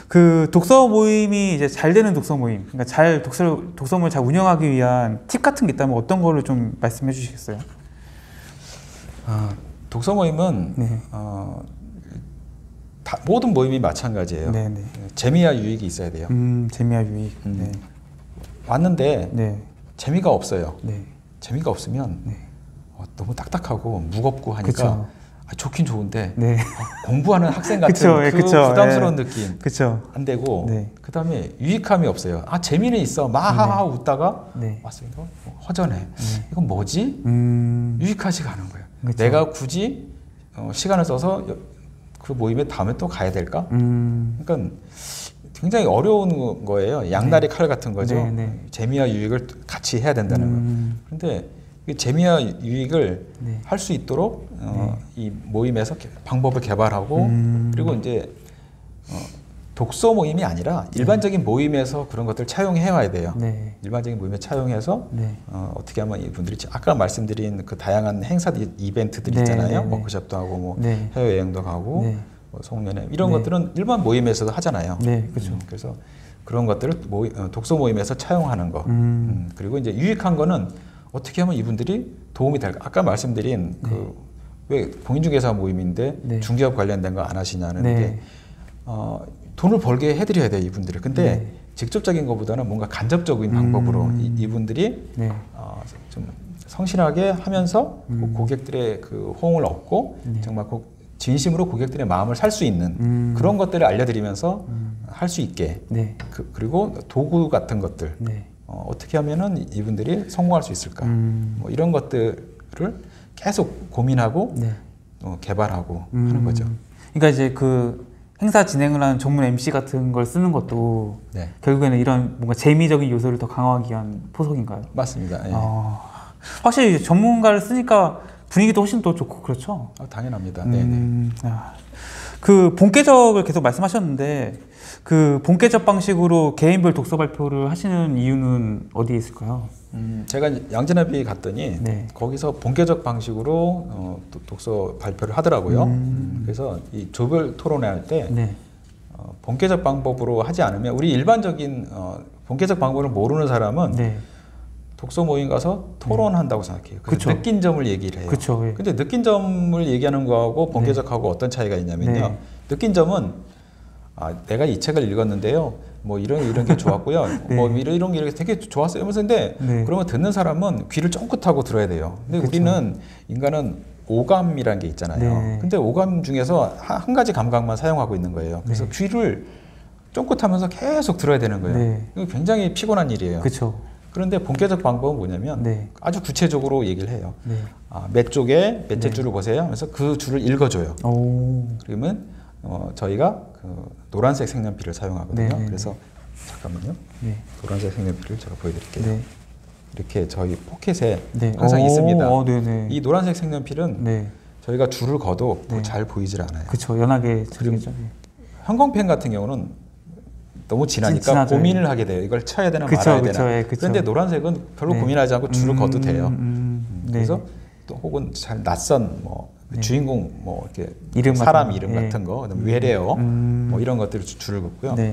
그 독서 모임이 이제 잘 되는 독서 모임, 그러니까 독서모임을 잘 운영하기 위한 팁 같은 게 있다면 어떤 거를 좀 말씀해 주시겠어요? 독서 모임은 네. 모든 모임이 마찬가지예요. 네네. 재미와 유익이 있어야 돼요. 재미와 유익. 네. 왔는데 네. 재미가 없어요. 네. 재미가 없으면 네. 너무 딱딱하고 무겁고 하니까 그쵸. 좋긴 좋은데 네. 공부하는 학생 같은 그쵸, 그 그쵸, 부담스러운 느낌 그쵸. 안 되고 네. 그 다음에 유익함이 없어요. 재미는 있어. 마하하 웃다가 네. 왔으니까 허전해. 이건 뭐지? 유익하지가 않은 거예요. 그쵸. 내가 굳이 시간을 써서 그 모임에 다음에 또 가야 될까? 그러니까 굉장히 어려운 거예요. 양다리 칼 같은 거죠. 네, 네. 재미와 유익을 같이 해야 된다는 거. 그런데 이 재미와 유익을 네. 할 수 있도록 이 모임에서 방법을 개발하고 그리고 이제 독서 모임이 아니라 일반적인 모임에서 그런 것들을 차용해 와야 돼요. 네. 일반적인 모임에 차용해서 네. 어떻게 하면 이분들이 아까 말씀드린 그 다양한 행사 이벤트들 네, 있잖아요. 네, 네. 워크숍도 하고 뭐 네. 해외여행도 가고 네. 송년회 이런 네. 것들은 일반 모임에서도 하잖아요. 네, 그렇죠. 그래서 그런 것들을 독서 모임에서 차용하는 거. 그리고 이제 유익한 거는 어떻게 하면 이분들이 도움이 될까? 아까 말씀드린 왜 공인중개사 모임인데 네. 중개업 관련된 거 안 하시냐는 네. 게 돈을 벌게 해드려야 돼요, 이분들을. 근데 네. 직접적인 것보다는 뭔가 간접적인 방법으로 이분들이 네. 좀 성실하게 하면서 고객들의 그 호응을 얻고 네. 정말 진심으로 고객들의 마음을 살 수 있는 그런 것들을 알려드리면서 할 수 있게 네. 그리고 도구 같은 것들 네. 어떻게 하면은 이분들이 성공할 수 있을까 뭐 이런 것들을 계속 고민하고 네. 개발하고 하는 거죠. 그러니까 이제 그 행사 진행을 하는 전문 MC 같은 걸 쓰는 것도 네. 결국에는 이런 뭔가 재미적인 요소를 더 강화하기 위한 포석인가요? 맞습니다. 예. 확실히 이제 전문가를 쓰니까 분위기도 훨씬 더 좋고 그렇죠? 당연합니다. 네네. 그 본계적을 계속 말씀하셨는데 그 본계적 방식으로 개인별 독서 발표를 하시는 이유는 어디에 있을까요? 제가 양진아비 갔더니 네. 거기서 본계적 방식으로 독서 발표를 하더라고요. 그래서 이 조별 토론회 할 때 네. 본계적 방법으로 하지 않으면 우리 일반적인 본계적 방법을 모르는 사람은 네. 독서 모임 가서 토론한다고 생각해요. 그래서 그쵸. 느낀 점을 얘기를 해요. 그쵸, 예. 근데 느낀 점을 얘기하는 거하고 본계적하고 어떤 차이가 있냐면요. 네. 느낀 점은 내가 이 책을 읽었는데요. 뭐 이런 게 좋았고요. 네. 뭐 이런 게 되게 좋았어요. 근데 네. 그러면 듣는 사람은 귀를 쫑긋하고 들어야 돼요. 근데 그쵸. 우리는 인간은 오감이라는 게 있잖아요. 네. 근데 오감 중에서 한 가지 감각만 사용하고 있는 거예요. 그래서 네. 귀를 쫑긋하면서 계속 들어야 되는 거예요. 네. 이거 굉장히 피곤한 일이에요. 그렇죠. 그런데 본계적 방법은 뭐냐면 네. 아주 구체적으로 얘기를 해요. 네. 몇 쪽에 몇째 줄을 보세요. 그래서 그 줄을 읽어줘요. 오. 그러면 저희가 그 노란색 색연필을 사용하거든요. 네. 그래서 잠깐만요. 네. 노란색 색연필을 제가 보여드릴게요. 네. 이렇게 저희 포켓에 네. 항상 있습니다. 네네. 이 노란색 색연필은 네. 저희가 줄을 거도 네. 잘 보이질 않아요. 그렇죠. 연하게 처리죠. 형광펜 같은 경우는 너무 진하니까 진하죠. 고민을 하게 돼요. 이걸 쳐야 되나 그쵸, 말아야 그쵸, 되나. 예, 그쵸. 그런데 노란색은 별로 네. 고민하지 않고 줄을 거도 돼요. 네. 그래서 또 혹은 잘 낯선 뭐 주인공 뭐 이렇게 이름 사람 같은 거. 이름 예. 같은 거, 그다음에 외래어 뭐 이런 것들을 줄을 긋고요. 네.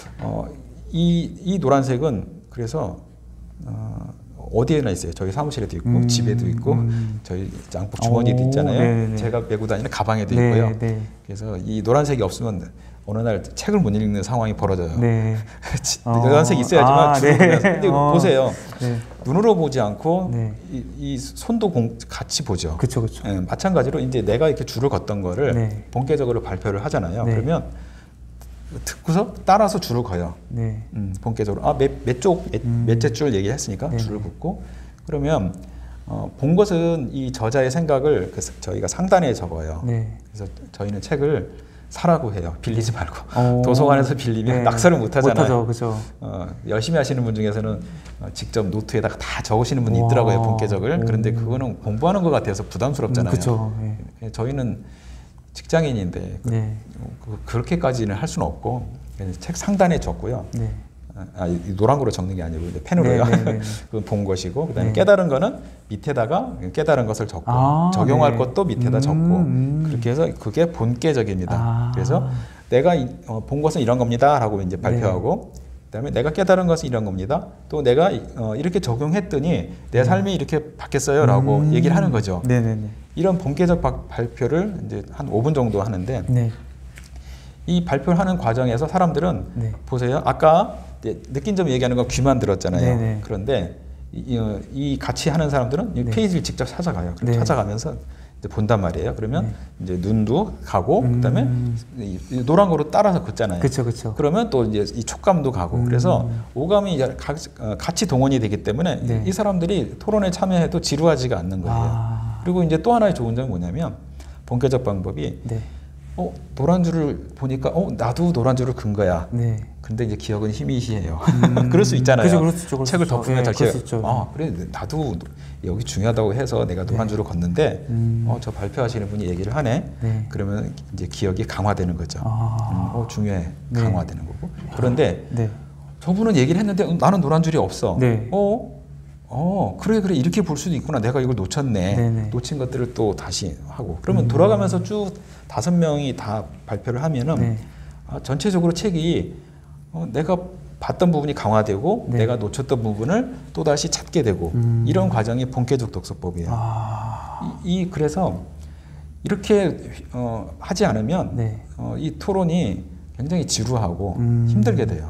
이 노란색은 그래서 어디에나 있어요. 저희 사무실에도 있고 집에도 있고 저희 양복 주머니도 있잖아요. 네네. 제가 메고 다니는 가방에도 네, 있고요. 네. 그래서 이 노란색이 없으면 어느 날 책을 못 읽는 상황이 벌어져요. 네. 노란색이 있어야지만 줄을 네. 보면서. 근데 보세요. 네. 눈으로 보지 않고 네. 이 손도 같이 보죠. 그렇죠, 그렇죠. 예, 마찬가지로 이제 내가 이렇게 줄을 걷던 거를 네. 본계적으로 발표를 하잖아요. 네. 그러면 듣고서 따라서 줄을 걷어요. 네. 본계적으로 몇째 줄 얘기했으니까 네. 줄을 긋고 그러면 본 것은 이 저자의 생각을 저희가 상단에 적어요. 네. 그래서 저희는 책을 사라고 해요. 빌리지 말고. 오. 도서관에서 빌리면 네. 낙서를 못 하잖아요. 못하죠, 그렇죠. 열심히 하시는 분 중에서는 직접 노트에다가 다 적으시는 분이 와. 있더라고요. 본계적을. 오. 그런데 그거는 공부하는 것 같아서 부담스럽잖아요. 그렇죠. 네. 저희는 직장인인데 네. 그렇게까지는 할 수는 없고 책 상단에 적고요. 네. 이 노란 거로 적는 게 아니고 이제 펜으로요. 네, 네, 네. 그건 본 것이고 그다음에 네. 깨달은 거는 밑에다가 깨달은 것을 적고 적용할 네. 것도 밑에다 적고 그렇게 해서 그게 본계적입니다. 그래서 내가 본 것은 이런 겁니다라고 이제 발표하고 그다음에 내가 깨달은 것은 이런 겁니다. 또 내가 이렇게 적용했더니 내 삶이 이렇게 바뀌었어요라고 얘기를 하는 거죠. 네네네. 이런 본계적 발표를 이제 한 5분 정도 하는데 네. 이 발표를 하는 과정에서 사람들은 네. 보세요. 아까 이제 느낀 점 얘기하는 거 귀만 들었잖아요. 네네. 그런데 이 같이 하는 사람들은 이 네. 페이지를 직접 찾아가요. 네. 찾아가면서 이제 본단 말이에요. 그러면 이제 눈도 가고 그다음에 이 노란 거로 따라서 긋잖아요. 그렇죠. 그러면 또 이제 이 촉감도 가고 그래서 오감이 같이 동원이 되기 때문에 네. 이 사람들이 토론에 참여해도 지루하지가 않는 거예요. 그리고 이제 또 하나의 좋은 점이 뭐냐면 본계적 방법이 네. 노란 줄을 보니까 나도 노란 줄을 긋은 거야. 네. 근데 이제 기억은 희미해요. 그럴 수 있잖아요. 그죠, 그럴 수 있죠, 그럴 수 책을 있죠. 덮으면 예, 다시 그럴 수 있죠. 그래 나도 여기 중요하다고 해서 내가 노란 줄을 걷는데 저 발표하시는 분이 얘기를 하네. 네. 그러면 이제 기억이 강화되는 거죠. 중요해. 네. 강화되는 거고. 그런데 네. 저분은 얘기를 했는데 나는 노란 줄이 없어. 네. 그래 이렇게 볼 수도 있구나. 내가 이걸 놓쳤네. 네네. 놓친 것들을 또 다시 하고. 그러면 돌아가면서 쭉 5명이 다 발표를 하면은 네. 전체적으로 책이 내가 봤던 부분이 강화되고 네. 내가 놓쳤던 부분을 또 다시 찾게 되고 이런 과정이 본계적 독서법이에요. 그래서 이렇게 하지 않으면 네. 이 토론이 굉장히 지루하고 힘들게 돼요.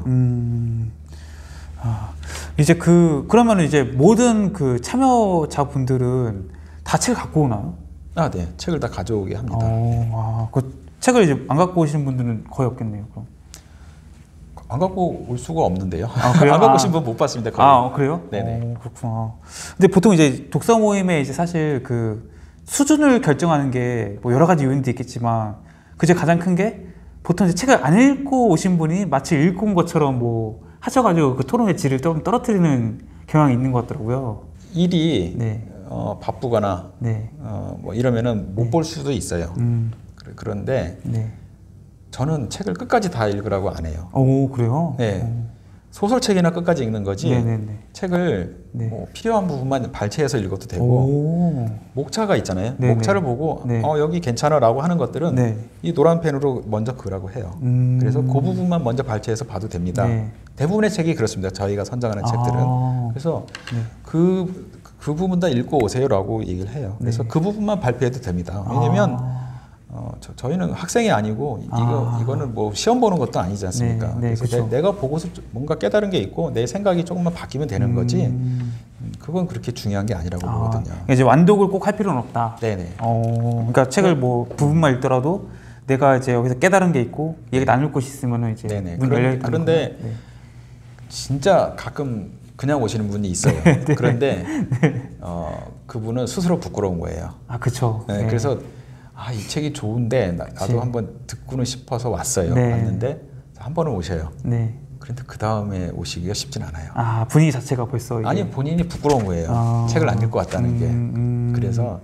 이제 그러면 이제 모든 그 참여자분들은 다 책을 갖고 오나요? 네. 책을 다 가져오게 합니다. 그 책을 이제 안 갖고 오시는 분들은 거의 없겠네요. 그럼. 안 갖고 올 수가 없는데요. 그래요? 안 갖고 오신 분 못 봤습니다. 거의. 그래요? 네네. 그렇구나. 근데 보통 이제 독서 모임에 이제 사실 그 수준을 결정하는 게 뭐 여러 가지 요인도 있겠지만 그중에 가장 큰 게 보통 이제 책을 안 읽고 오신 분이 마치 읽고 온 것처럼 뭐 하셔가지고 그 토론의 질을 좀 떨어뜨리는 경향이 있는 것 같더라고요. 일이 네. 바쁘거나 네. 뭐 이러면은 못 볼 수도 있어요. 그런데 네. 저는 책을 끝까지 다 읽으라고 안 해요. 그래요? 네. 소설책이나 끝까지 읽는 거지. 네네네. 책을 네. 뭐 필요한 부분만 발췌해서 읽어도 되고 목차가 있잖아요. 네네. 목차를 보고 네. 여기 괜찮아라고 하는 것들은 네. 이 노란 펜으로 먼저 그으라고 해요. 그래서 그 부분만 먼저 발췌해서 봐도 됩니다. 네. 대부분의 책이 그렇습니다. 저희가 선정하는 책들은. 그래서 네. 그 부분 다 읽고 오세요라고 얘기를 해요. 그래서 그 부분만 발표해도 됩니다. 왜냐면 저희는 학생이 아니고 이거는 뭐 시험 보는 것도 아니지 않습니까? 네, 그래서 그렇죠. 내가 보고서 뭔가 깨달은 게 있고 내 생각이 조금만 바뀌면 되는 거지. 그건 그렇게 중요한 게 아니라고 보거든요. 이제 완독을 꼭 할 필요는 없다. 네네. 그러니까 책을 뭐 부분만 읽더라도 내가 이제 여기서 깨달은 게 있고 얘기 나눌 곳이 있으면은 이제 네네. 문 열려 있다는 그런데 거구나. 네. 진짜 가끔 그냥 오시는 분이 있어요. 그런데 그분은 스스로 부끄러운 거예요. 그렇죠. 네, 그래서 이 책이 좋은데 나도 한번 듣고는 싶어서 왔어요. 네. 왔는데 한 번은 오셔요. 네. 그런데 그 다음에 오시기가 쉽진 않아요. 분위기 자체가 벌써 이게. 아니 본인이 부끄러운 거예요. 책을 안 읽고 왔다는 게. 그래서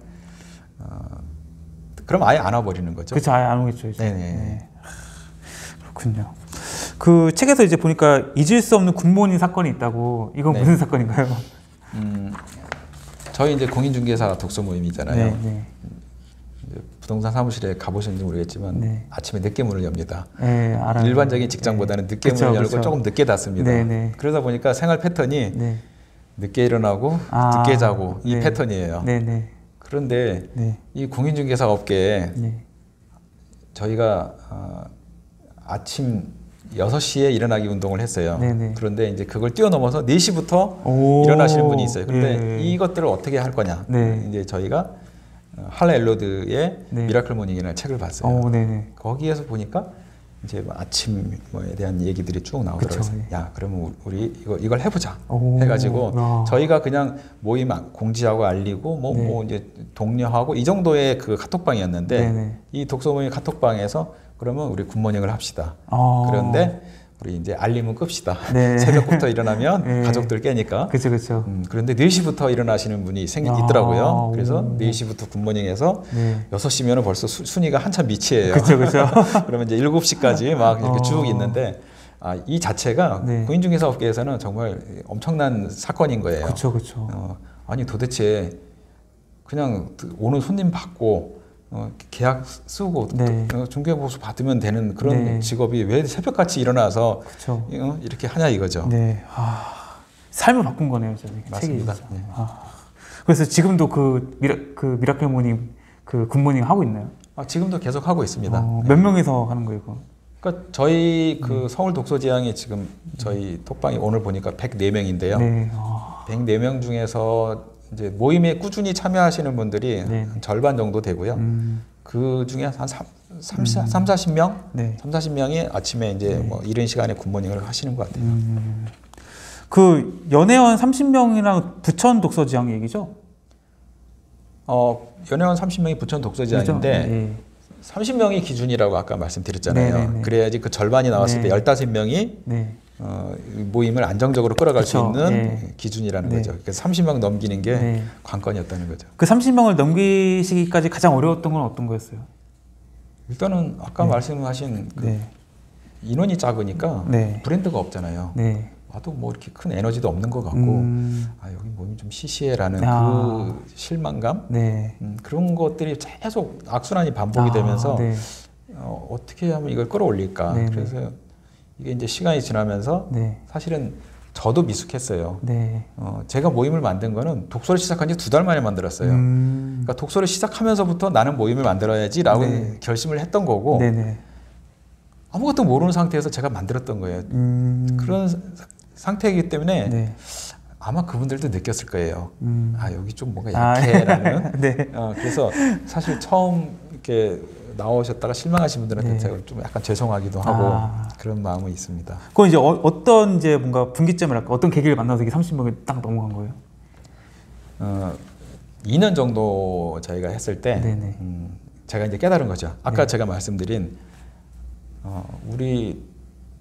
그럼 아예 안 와버리는 거죠. 그렇죠. 아예 안 오겠죠. 이제. 네네. 네. 그렇군요. 그 책에서 이제 보니까 잊을 수 없는 굿모닝 사건이 있다고. 이건 네. 무슨 사건인가요? 저희 이제 공인중개사 독서 모임이잖아요. 네, 네. 이제 부동산 사무실에 가보셨는지 모르겠지만 네. 아침에 늦게 문을 엽니다. 네, 알아요. 일반적인 직장보다는 늦게 그쵸, 문을 열고 그쵸. 조금 늦게 닫습니다. 네, 네. 그러다 보니까 생활 패턴이 네. 늦게 일어나고 늦게 자고 이 네. 패턴이에요. 네, 네. 그런데 네. 이 공인중개사 업계에 네. 저희가 아침 6시에 일어나기 운동을 했어요. 네네. 그런데 이제 그걸 뛰어넘어서 4시부터 오. 일어나시는 분이 있어요. 근데 예. 이것들을 어떻게 할 거냐? 네. 이제 저희가 할레 엘로드의 네. 미라클 모닝이라는 책을 봤어요. 네네. 거기에서 보니까 이제 뭐 아침에 대한 얘기들이 쭉 나오더라고요. 그쵸, 예. 야, 그러면 우리 이걸 해보자. 오. 해가지고 야. 저희가 그냥 모임 공지하고 알리고 네. 뭐 이제 독려하고 이 정도의 그 카톡방이었는데 네네. 이 독서 모임 카톡방에서 그러면 우리 굿모닝을 합시다. 그런데 우리 이제 알림은 끕시다. 네. 새벽부터 일어나면 네. 가족들 깨니까. 그렇죠, 그렇죠. 그런데 4시부터 일어나시는 분이 있더라고요. 그래서 오. 4시부터 굿모닝해서 네. 6시면 벌써 순위가 한참 밑이에요. 그렇죠, 그렇죠. 그러면 이제 7시까지 막 이렇게 쭉 있는데 이 자체가 네. 공인중개사 업계에서는 정말 엄청난 사건인 거예요. 그렇죠, 그렇죠. 아니 도대체 그냥 오는 손님 받고 계약 쓰고 네. 중개보수 받으면 되는 그런 네. 직업이 왜 새벽같이 일어나서 그렇죠. 이렇게 하냐 이거죠. 네. 삶을 바꾼 거네요, 저 맞습니다. 책이. 네. 그래서 지금도 그 미라클 모닝 그 굿모닝 하고 있나요? 지금도 계속 하고 있습니다. 몇 명이서 하는 거예요, 이거? 그러니까 저희 그 서울 독서지향이 지금 저희 톡방이 오늘 보니까 104명인데요. 네. 104명 중에서 이제 모임에 꾸준히 참여하시는 분들이 네. 한 절반 정도 되고요. 그 중에 한 40명? 네. 40명이 아침에 이제 네. 뭐 이른 시간에 굿모닝을 하시는 것 같아요. 그 연회원 30명이랑 부천 독서지향 얘기죠? 연회원 30명이 부천 독서지향인데 네. 30명이 기준이라고 아까 말씀드렸잖아요. 네네네. 그래야지 그 절반이 나왔을 네. 때 15명이 네. 모임을 안정적으로 끌어갈 수 그쵸. 있는 네. 기준이라는 네. 거죠. 그래서 30명 넘기는 게 네. 관건이었다는 거죠. 그 30명을 넘기시기까지 가장 어려웠던 건 어떤 거였어요? 일단은 아까 말씀하신 그 네. 인원이 작으니까 네. 브랜드가 없잖아요. 네. 와도 뭐 이렇게 큰 에너지도 없는 것 같고 여기 모임이 좀 시시해라는 그 실망감 네. 그런 것들이 계속 악순환이 반복이 되면서 네. 어떻게 하면 이걸 끌어올릴까. 네. 그래서 이게 이제 시간이 지나면서 네. 사실은 저도 미숙했어요. 네. 제가 모임을 만든 거는 독서를 시작한 지 2달 만에 만들었어요. 그러니까 독서를 시작하면서부터 나는 모임을 만들어야지라고 네. 결심을 했던 거고 네네. 아무것도 모르는 상태에서 제가 만들었던 거예요. 그런 상태이기 때문에 네. 아마 그분들도 느꼈을 거예요. 여기 좀 뭔가 아, 약해라는. 네. 그래서 사실 처음 이렇게 나오셨다가 실망하신 분들한테 네. 제가 좀 약간 죄송하기도 하고 그런 마음은 있습니다. 그건 이제 어떤 이제 뭔가 분기점을 할까? 어떤 계기를 만나서 이게 30명이 딱 넘어간 거예요? 2년 정도 저희가 했을 때 네네. 제가 이제 깨달은 거죠. 아까 네. 제가 말씀드린 우리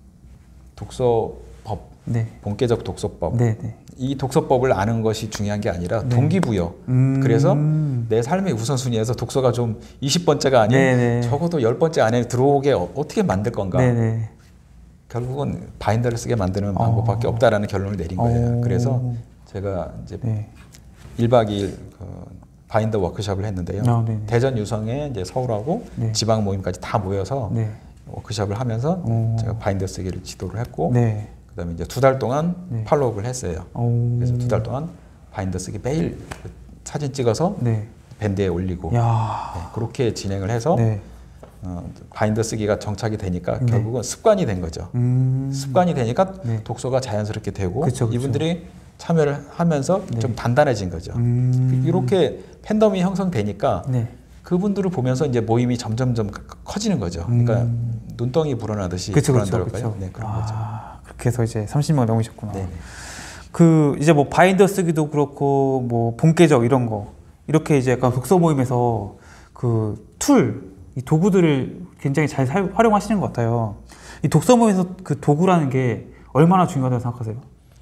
독서법, 네. 본계적 독서법, 네네. 이 독서법을 아는 것이 중요한 게 아니라 네. 동기부여. 그래서 내 삶의 우선순위에서 독서가 좀 20번째가 아닌 네네. 적어도 10번째 안에 들어오게 어떻게 만들 건가. 네네. 결국은 바인더를 쓰게 만드는 방법밖에 없다라는 결론을 내린 거예요. 그래서 제가 이제 네. 1박 2일 바인더 워크숍을 했는데요. 네네. 대전 유성에 이제 서울하고 네. 지방 모임까지 다 모여서 네. 워크숍을 하면서 제가 바인더 쓰기를 지도를 했고 네. 그다음에 이제 2달 동안 네. 팔로우업을 했어요. 그래서 2달 동안 바인더 쓰기 매일 사진 찍어서 네. 밴드에 올리고 야. 그렇게 진행을 해서 네. 바인더 쓰기가 정착이 되니까 네. 결국은 습관이 된 거죠. 습관이 되니까 네. 독서가 자연스럽게 되고 그쵸, 그쵸. 이분들이 참여를 하면서 네. 좀 단단해진 거죠. 이렇게 팬덤이 형성되니까 네. 그분들을 보면서 이제 모임이 점점점 커지는 거죠. 그러니까 눈덩이 불어나듯이 그쵸, 그쵸, 불어난다고요. 그쵸. 네, 그런 거죠. 그렇게 해서 이제 30명 넘으셨구나. 네. 그 이제 뭐 바인더 쓰기도 그렇고 뭐 본계적 이런 거 이렇게 이제 약간 독서 모임에서 그 이 도구들을 굉장히 잘 활용하시는 것 같아요. 이 독서 모임에서 그 도구라는 게 얼마나 중요하다고 생각하세요?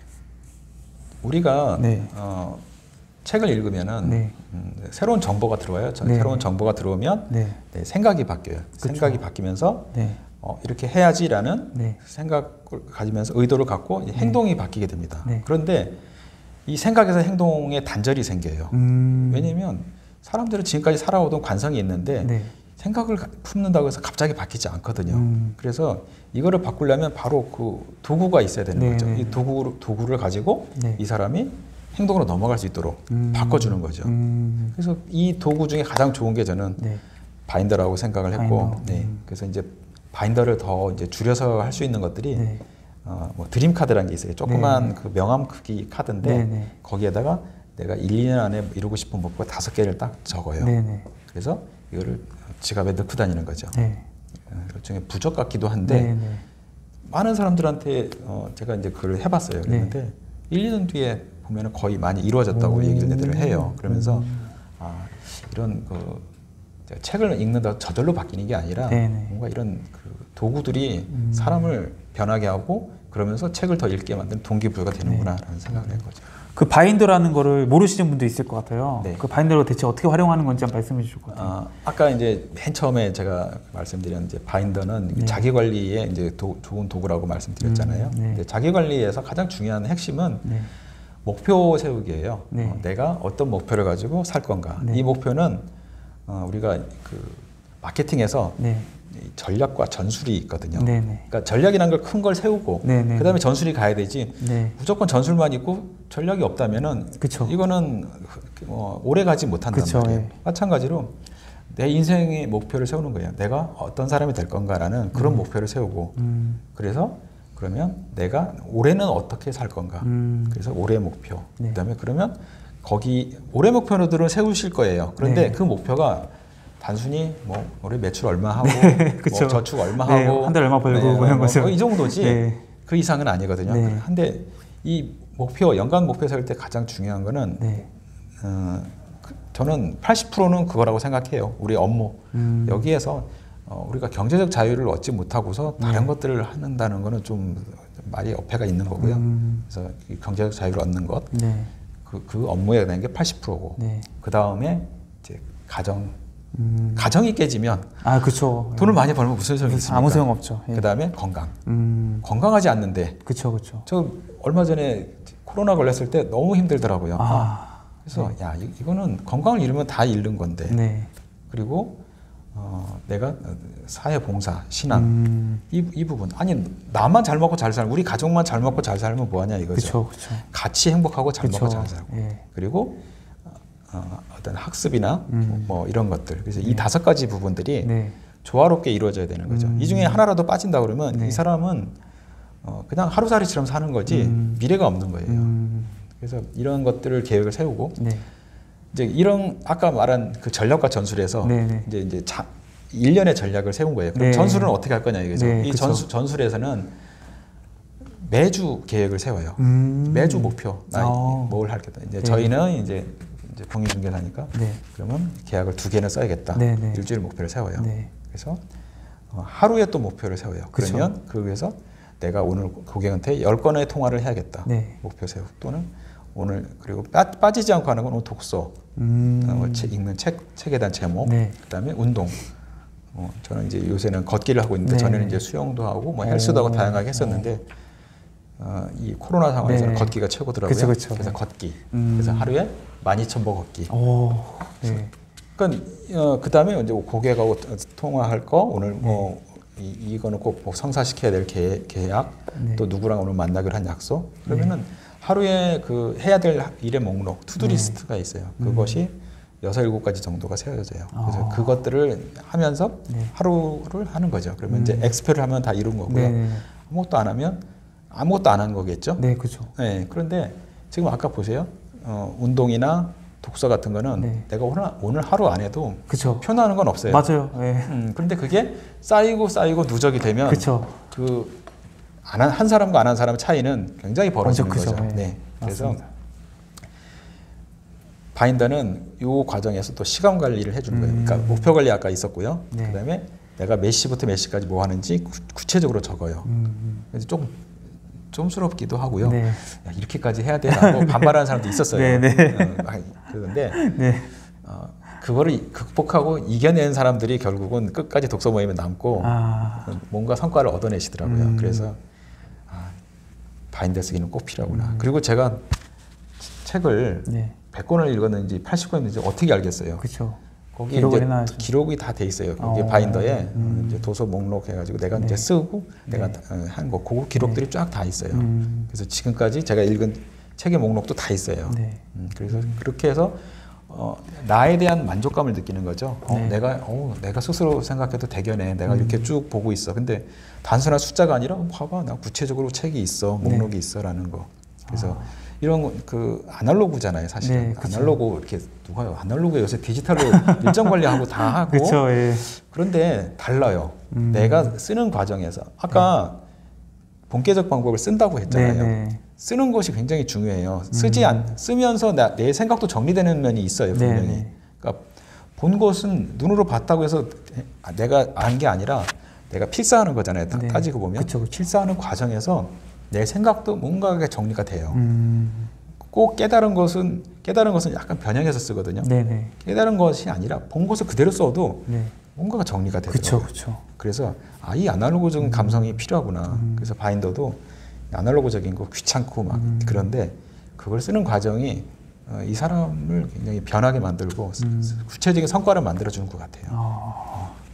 우리가 네. 책을 읽으면은 네. 새로운 정보가 들어와요. 네. 새로운 정보가 들어오면 네. 생각이 바뀌어요. 그쵸. 생각이 바뀌면서 네. 이렇게 해야지라는 네. 생각을 가지면서 의도를 갖고 행동이 바뀌게 됩니다. 네. 그런데 이 생각에서 행동에 단절이 생겨요. 왜냐하면 사람들은 지금까지 살아오던 관성이 있는데 네. 생각을 품는다고 해서 갑자기 바뀌지 않거든요. 그래서 이거를 바꾸려면 바로 그 도구가 있어야 되는 네, 거죠. 네. 이 도구를 가지고 네. 이 사람이 행동으로 넘어갈 수 있도록 바꿔주는 거죠. 그래서 이 도구 중에 가장 좋은 게 저는 네. 바인더라고 생각을 했고, 바인더. 네. 그래서 이제 바인더를 더 이제 줄여서 할 수 있는 것들이 네. 뭐 드림 카드라는 게 있어요. 조그만 네. 그 명함 크기 카드인데 네, 네. 거기에다가 내가 1, 2년 안에 이루고 싶은 목표 5개를 딱 적어요. 네. 네. 그래서 이거를 지갑에 넣고 다니는 거죠. 네. 일종의 부적 같기도 한데 네. 네. 많은 사람들한테 제가 이제 그걸 해봤어요. 그랬는데 1, 2년 뒤에 보면은 거의 많이 이루어졌다고 얘기를 해요. 그러면서 이런 그 책을 읽는다 저절로 바뀌는 게 아니라 네네. 뭔가 이런 그 도구들이 사람을 변하게 하고 그러면서 책을 더 읽게 만드는 동기부여가 되는구나라는 생각을 한 거죠. 그 바인더라는 거를 모르시는 분도 있을 것 같아요. 네. 그 바인더를 대체 어떻게 활용하는 건지 한번 말씀해 주실 것 같아요. 아까 이제 맨 처음에 제가 말씀드린 이제 바인더는 네. 자기 관리에 이제 좋은 도구라고 말씀드렸잖아요. 네. 근데 자기 관리에서 가장 중요한 핵심은 네. 목표 세우기예요. 네. 내가 어떤 목표를 가지고 살 건가. 네. 이 목표는 우리가 그 마케팅에서 네. 이 전략과 전술이 있거든요. 네네. 그러니까 전략이라는 걸 큰 걸 세우고 네네. 그다음에 전술이 가야 되지. 네. 무조건 전술만 있고 전략이 없다면은 그쵸. 이거는 오래 가지 못한단 그쵸, 말이에요. 예. 마찬가지로 내 인생의 목표를 세우는 거예요. 내가 어떤 사람이 될 건가라는 그런 목표를 세우고 그래서 그러면 내가 올해는 어떻게 살 건가. 그래서 올해 목표. 네. 그다음에 그러면 거기 올해 목표들을 세우실 거예요. 그런데 네. 그 목표가 단순히 뭐 올해 매출 얼마 하고 그쵸. 뭐 저축 얼마 네, 하고 한 달 얼마 벌고 뭐 이런 거죠. 이 정도지 네. 그 이상은 아니거든요. 네. 근데 이 목표 연간 목표 세울 때 가장 중요한 거는 네. 저는 80%는 그거라고 생각해요. 우리 업무 여기에서 우리가 경제적 자유를 얻지 못하고서 다른 것들을 한다는 거는 좀 말이 어폐가 있는 거고요. 그래서 이 경제적 자유를 얻는 것, 네. 그 업무에 대한 게 80%고 네. 그 다음에 이제 가정이 깨지면 아, 그쵸. 돈을 많이 벌면 무슨 소용이 있습니까? 아무 소용 없죠. 예. 그 다음에 건강. 건강하지 않는데 그쵸, 그쵸. 저 얼마 전에 코로나 걸렸을 때 너무 힘들더라고요. 아, 그래서 야 이거는 건강을 잃으면 다 잃는 건데. 네. 그리고 내가 사회봉사, 신앙 이 부분 아니 나만 잘 먹고 잘 살고 우리 가족만 잘 먹고 잘 살면 뭐하냐 이거죠. 그쵸, 그쵸. 같이 행복하고 잘 그쵸. 먹고 잘 살고 예. 그리고 어떤 학습이나 뭐 이런 것들 그래서 이 5가지 부분들이 네. 조화롭게 이루어져야 되는 거죠. 이 중에 하나라도 빠진다 그러면 네. 이 사람은 그냥 하루살이처럼 사는 거지 미래가 없는 거예요. 그래서 이런 것들을 계획을 세우고 네. 이제 이런 아까 말한 그 전략과 전술에서 네네. 이제 1년의 전략을 세운 거예요. 그럼 네. 전술은 어떻게 할 거냐 이거죠. 네, 이 그쵸. 전술에서는 매주 계획을 세워요. 매주 목표. 뭘 하겠다. 이제 네. 저희는 이제 공인중개사니까 네. 그러면 계약을 2개는 써야겠다. 네, 네. 일주일 목표를 세워요. 네. 그래서 하루에 또 목표를 세워요. 그쵸. 그러면 그 위해서 내가 오늘 고객한테 10건의 통화를 해야겠다. 네. 목표 세우고 또는 오늘 그리고 빠지지 않고 하는 건 오늘 독서, 읽는 책에 대한 제목, 네. 그다음에 운동. 저는 이제 요새는 걷기를 하고 있는데 네. 전에는 이제 수영도 하고 뭐 헬스도 하고 다양하게 했었는데 이 코로나 상황에서는 네. 걷기가 최고더라고요. 그쵸. 그래서 걷기. 그래서 하루에 12,000보 걷기. 오. 네. 그러니까 그다음에 이제 고객하고 통화할 거 오늘 뭐 이거는 꼭 성사시켜야 될 계약 네. 또 누구랑 오늘 만나기로 한 약속 그러면은 하루에 그 해야 될 일의 목록 투두 리스트가 있어요. 그것이 6, 7가지 정도가 세워져요. 그래서 그것들을 하면서 네. 하루를 하는 거죠. 그러면 이제 엑스표를 하면 다 이룬 거고요. 네. 아무것도 안 하면 아무것도 안 한 거겠죠. 네, 그죠. 네, 그런데 지금 아까 보세요. 운동이나 독서 같은 거는 네. 내가 오늘 하루 안 해도 그쵸. 표현하는 건 없어요. 맞아요. 예. 그런데 그게 쌓이고 누적이 되면 그쵸. 한 사람과 안 한 사람의 차이는 굉장히 벌어지는 완전 거죠. 크죠. 예. 네. 그래서 맞습니다. 바인더는 이 과정에서 또 시간 관리를 해주는 거예요. 그러니까 목표 관리 아까 있었고요. 네. 그다음에 내가 몇 시부터 몇 시까지 뭐 하는지 구체적으로 적어요. 그래서 조금 쫌스럽기도 하고요. 네. 야, 이렇게까지 해야 되라고 반발하는 사람도 있었어요. 네. 그런데 네. 그거를 극복하고 이겨낸 사람들이 결국은 끝까지 독서 모임에 남고 뭔가 성과를 얻어내시더라고요. 그래서 바인더 쓰기는 꼭 필요하구나. 그리고 제가 책을 네. 100권을 읽었는지 80권인지 어떻게 알겠어요? 그렇죠. 거기 기록을 이제 해놔야죠. 기록이 다 돼 있어요. 거기 어. 바인더에 이제 도서 목록 해가지고 내가 네. 이제 쓰고 네. 내가 한 거, 그 기록들이 쫙 다 있어요. 음. 그래서 지금까지 제가 읽은 책의 목록도 다 있어요. 네. 그래서 그렇게 해서 나에 대한 만족감을 느끼는 거죠. 네. 내가 스스로 생각해도 대견해. 내가 이렇게 쭉 보고 있어. 근데 단순한 숫자가 아니라 봐봐, 나 구체적으로 책이 있어, 목록이 있어라는 거. 그래서 이런 그 아날로그잖아요, 사실은. 네, 그쵸. 아날로그 이렇게 누가요? 아날로그 요새 디지털로 일정 관리하고 다 하고. 그렇죠. 예. 그런데 달라요. 내가 쓰는 과정에서 아까 본계적 방법을 쓴다고 했잖아요. 네. 쓰는 것이 굉장히 중요해요. 쓰면서 내 생각도 정리되는 면이 있어요, 분명히. 네. 그러니까 본 것은 눈으로 봤다고 해서 내가 안 게 아니라 내가 필사하는 거잖아요. 네. 따지고 보면 그쵸. 필사하는 과정에서 내 생각도 뭔가 정리가 돼요. 꼭 깨달은 것은 약간 변형해서 쓰거든요. 네네. 깨달은 것이 아니라 본 것을 그대로 써도 네. 뭔가가 정리가 되더라고요. 그렇죠. 그래서 이 아날로그적인 감성이 필요하구나. 그래서 바인더도 아날로그적인 거 귀찮고 막 그런데 그걸 쓰는 과정이 이 사람을 굉장히 변하게 만들고 구체적인 성과를 만들어주는 것 같아요.